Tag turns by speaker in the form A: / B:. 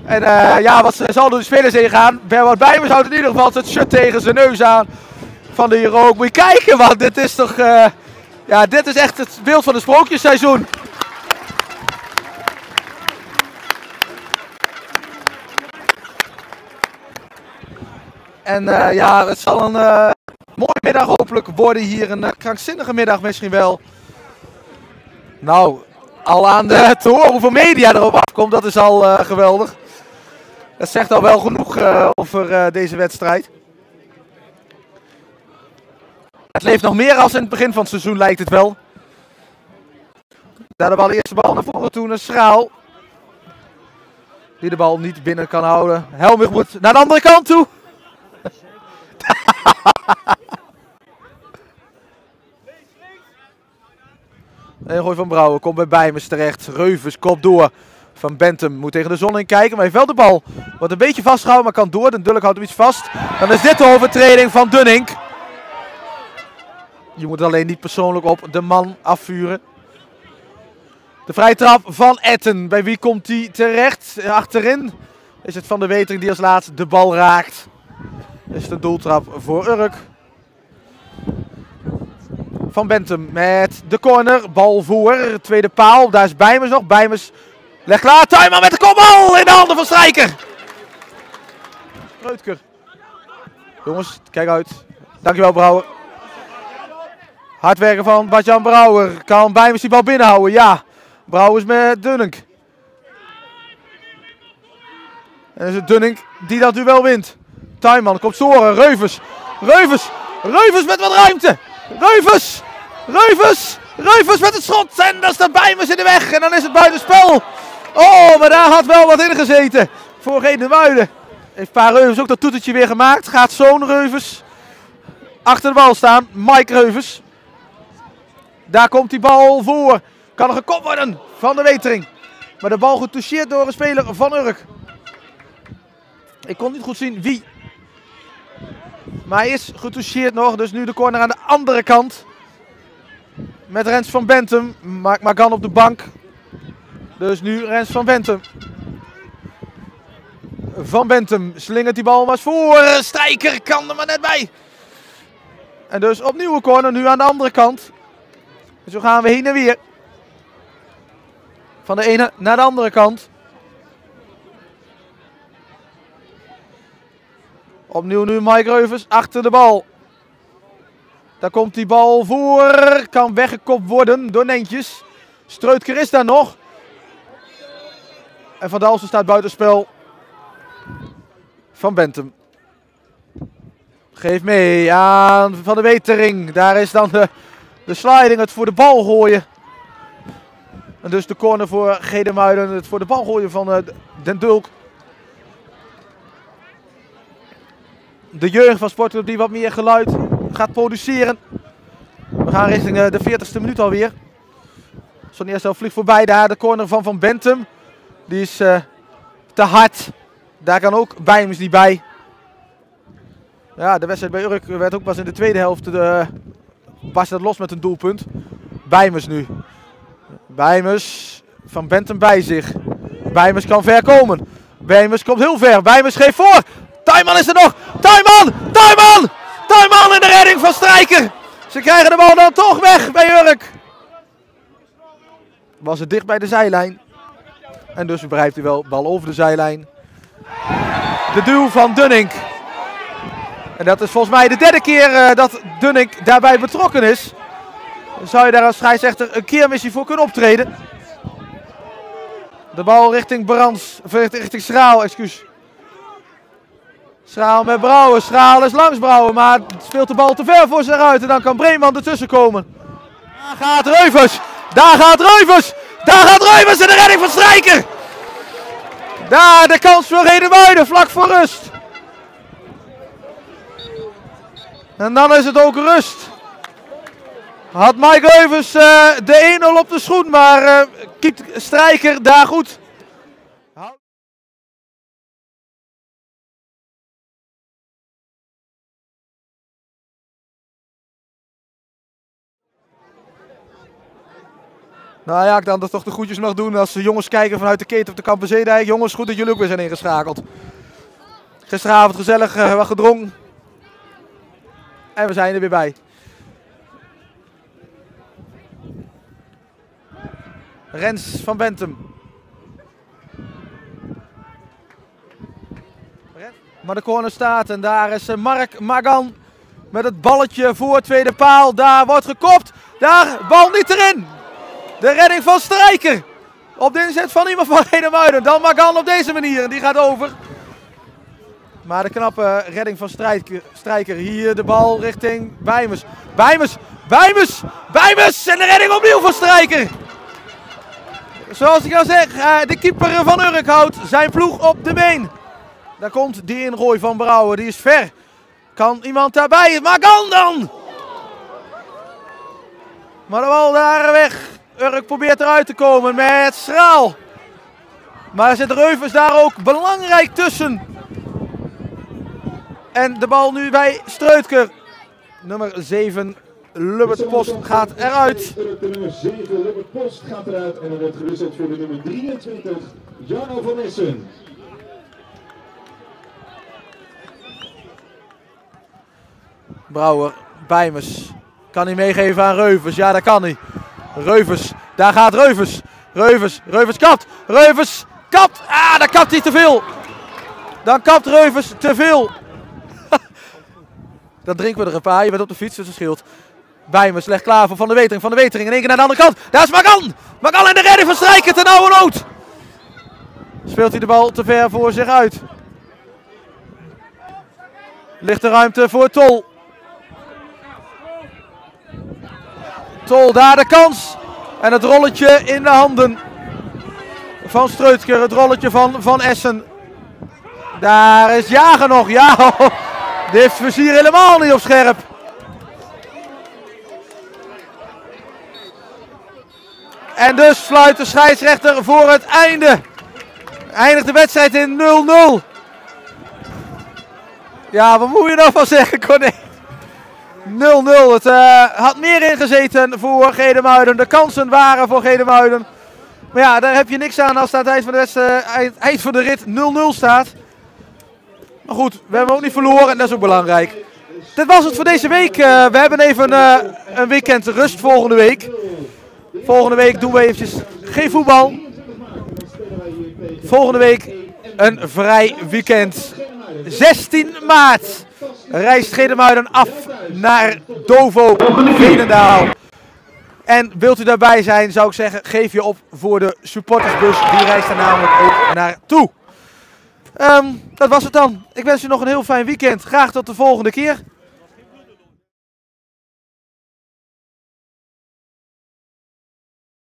A: En ja, wat zal door de spelers heen gaan. Wat Bijmers houdt in ieder geval het shirt tegen zijn neus aan. Van de hero. Moet je kijken, man. Dit is toch... ja, dit is echt het beeld van het sprookjesseizoen. En ja, het zal een mooie middag hopelijk worden hier. Een krankzinnige middag misschien wel. Nou, al aan te horen hoeveel media erop afkomt, dat is al geweldig. Dat zegt al wel genoeg over deze wedstrijd. Het leeft nog meer als in het begin van het seizoen, lijkt het wel. Daar de bal, eerste bal naar voren toe naar Schraal. Die de bal niet binnen kan houden. Helmich moet naar de andere kant toe. En gooi van Brouwer komt bij Bijmers terecht. Reuvers kop door. Van Bentham moet tegen de zon in kijken, maar heeft wel de bal. Wordt een beetje vastgehouden, maar kan door. De Dulk houdt hem iets vast. Dan is dit de overtreding van Dunning. Je moet alleen niet persoonlijk op de man afvuren. De vrije trap van Etten. Bij wie komt hij terecht? Achterin is het Van de Wetering die als laatste de bal raakt. Is het een doeltrap voor Urk. Van Bentham met de corner. Bal voor. Tweede paal. Daar is Bijmers nog. Bijmers legt klaar. Tuinman met de kopbal in de handen van Strijker. Reutker. Jongens, kijk uit. Dankjewel, Brouwer. Hard werken van Bart-Jan Brouwer. Kan Bijmers die bal binnenhouden? Ja. Brouwer is met Dunning. En is het Dunning die dat duel wint. Tuinman komt zoren. Reuvers. Reuvers. Reuvers met wat ruimte. Reuvers. Reuvers. Reuvers met het schot. En daar staat Bijmers in de weg. En dan is het buitenspel. Oh, maar daar had wel wat in gezeten. Voor Gedemuiden. Heeft Paar Reuvers ook dat toetertje weer gemaakt. Gaat zo'n Reuvers achter de bal staan. Mike Reuvers. Daar komt die bal voor. Kan er gekopt worden van de Wetering. Maar de bal getoucheerd door een speler van Urk. Ik kon niet goed zien wie. Maar hij is getoucheerd nog. Dus nu de corner aan de andere kant. Met Rens van Bentham. Maakt Magan op de bank. Dus nu Rens van Bentham. Van Bentham slingert die bal maar eens voor. Strijker kan er maar net bij. En dus opnieuw een corner. Nu aan de andere kant. En zo gaan we heen en weer. Van de ene naar de andere kant. Opnieuw nu Mike Reuvers achter de bal. Daar komt die bal voor. Kan weggekopt worden door Nentjes. Streutker is daar nog. En Van Dalsen staat buitenspel. Van Bentham. Geeft mee aan Van de Wetering. Daar is dan de sliding, het voor de bal gooien. En dus de corner voor Gedemuiden. Het voor de bal gooien van Den Dulk. De jeugd van Sportclub die wat meer geluid gaat produceren. We gaan richting de 40ste minuut alweer. Zo'n eerste helft vliegt voorbij. Daar de corner van Bentham. Die is te hard. Daar kan ook Bijmers niet bij. Ja, de wedstrijd bij Urk werd ook pas in de tweede helft. Barst dat los met een doelpunt. Bijmers nu. Bijmers. Van Bentham bij zich. Bijmers kan ver komen. Bijmers komt heel ver. Bijmers geeft voor. Tuinman is er nog. Tuinman! Tuinman! Tuinman in de redding van Strijker. Ze krijgen de bal dan toch weg bij Urk. Was het dicht bij de zijlijn. En dus begrijpt hij wel. Bal over de zijlijn. De duw van Dunning. En dat is volgens mij de derde keer dat Dunning daarbij betrokken is. Dan zou je daar als scheidsrechter een keermissie voor kunnen optreden. De bal richting Brands. Of richting Schraal, excuus. Schraal met Brouwer. Schraal is langs Brouwer, maar speelt de bal te ver voor zich uit. En dan kan Breeman ertussen komen. Daar gaat Reuvers. Daar gaat Reuvers. Daar gaat Reuvers in de redding van Strijker. Daar de kans voor Gedemuiden, vlak voor rust. En dan is het ook rust. Had Mike Reuvers de 1-0 op de schoen, maar keept Strijker daar goed. Nou ja, ik dan dat toch de groetjes mag doen als de jongens kijken vanuit de keten op de Kampenzeedijk. Jongens, goed dat jullie ook weer zijn ingeschakeld. Gisteravond gezellig wat gedronken. En we zijn er weer bij. Rens van Bentum. Maar de corner staat en daar is Mark Magan met het balletje voor tweede paal. Daar wordt gekopt. Daar, bal niet erin. De redding van Strijker. Op de inzet van iemand van Gedemuiden. Dan Magan op deze manier en die gaat over. Maar de knappe redding van Strijker. Hier de bal richting Bijmers. Bijmers en de redding opnieuw van Strijker. Zoals ik al zeg, de keeper van Urk houdt zijn ploeg op de been. Daar komt die ingooi van Brouwer, die is ver. Kan iemand daarbij? Magan dan! Maar de bal daar weg. Urk probeert eruit te komen met Schraal. Maar zit Reuvers daar ook belangrijk tussen. En de bal nu bij Streutker. Nummer 7, Lubbert Post gaat eruit.
B: De nummer 7, Lubbert Post gaat eruit. En er wordt gewisseld voor de nummer 23, Jarno van Essen.
A: Brouwer, Bijmers. Kan hij meegeven aan Reuvers? Ja, dat kan hij. Reuvers, daar gaat Reuvers. Reuvers kapt. Reuvers kapt. Ah, dan kapt hij te veel. Dan kapt Reuvers te veel. Dan drinken we er een paar. Je bent op de fiets, dus dat scheelt. Bijmers legt klaar voor Van der Wetering. Van der Wetering in één keer naar de andere kant. Daar is Magan. Magan en de redding van Strijker ten oude nood. Speelt hij de bal te ver voor zich uit. Ligt de ruimte voor Tol. Tol, daar de kans. En het rolletje in de handen van Streutker. Het rolletje van Essen. Daar is Jager nog. Ja, dit heeft Vizier helemaal niet op scherp. En dus fluit de scheidsrechter voor het einde. Eindigt de wedstrijd in 0-0. Ja, wat moet je nou van zeggen, Corné? 0-0. Het had meer ingezeten voor Gedemuiden. De kansen waren voor Gedemuiden. Maar ja, daar heb je niks aan als het aan het eind van de rit 0-0 staat. Maar goed, we hebben ook niet verloren en dat is ook belangrijk. Dit was het voor deze week. We hebben even een weekend rust volgende week. Volgende week doen we eventjes geen voetbal. Volgende week een vrij weekend. 16 maart reist Gedemuiden af naar Dovo, Veenendaal. En wilt u daarbij zijn, zou ik zeggen, geef je op voor de supportersbus. Die reist er namelijk ook naartoe. Dat was het dan. Ik wens u nog een heel fijn weekend. Graag tot de volgende keer.